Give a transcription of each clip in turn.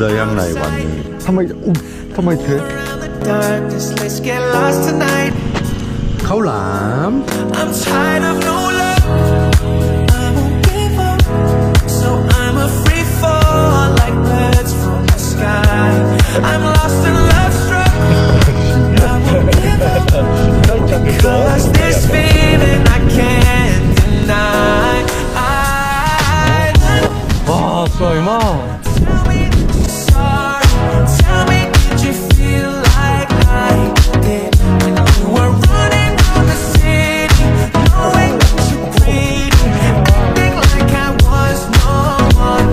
ได้ข้างในวันนี้ทำไมเธอข้าวหลาม I'm a free fall like birds from the sky. I'm lost in love struck. I won't give up because this feeling I can't deny. 와, 수아이마. Tell me you're sorry. Tell me did you feel like I did when you were running on the city, knowing that you're pretty, acting like I was no one.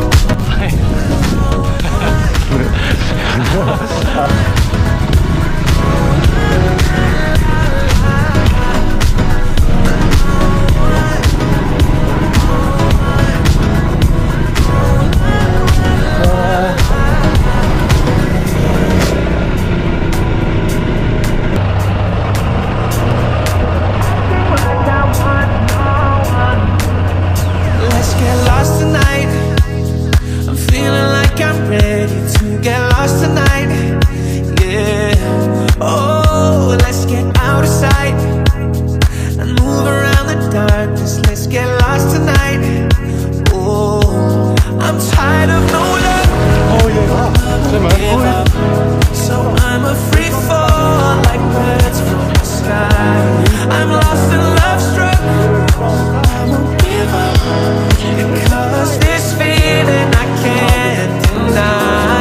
Let's get lost tonight. I'm feeling like I'm ready to get lost tonight. Yeah. Oh, let's get out of sight and move around the darkness. Let's get lost tonight. Oh, I'm tired of no love. Give up. So I'm a free fall like birds from the sky. I'm lost in love struck. I won't give up because this feeling I can't deny.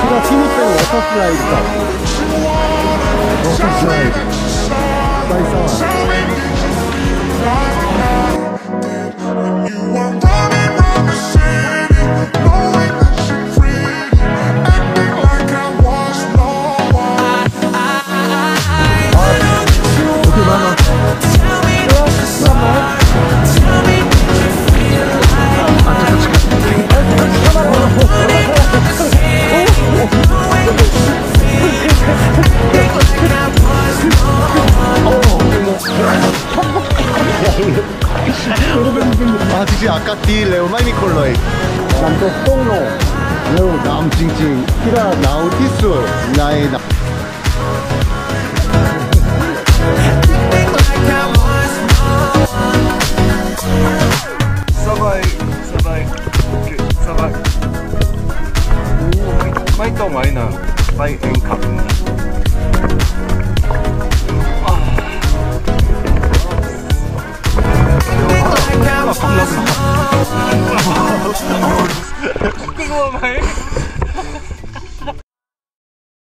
Tell me you're sorry. Tell me did you feel like 아, 진짜 아까 디 레오 마이미 콜로이 남도 똥노 레오 남 징징 히라 나우 티스 나의 나 사바이 많이 또 많이 나 많이 앵카 그거 많이